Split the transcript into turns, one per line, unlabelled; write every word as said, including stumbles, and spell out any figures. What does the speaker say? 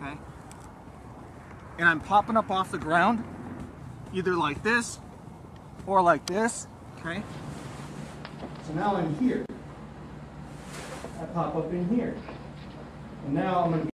okay? And I'm popping up off the ground, either like this or like this, okay? So now I'm here. I pop up in here. And now I'm going to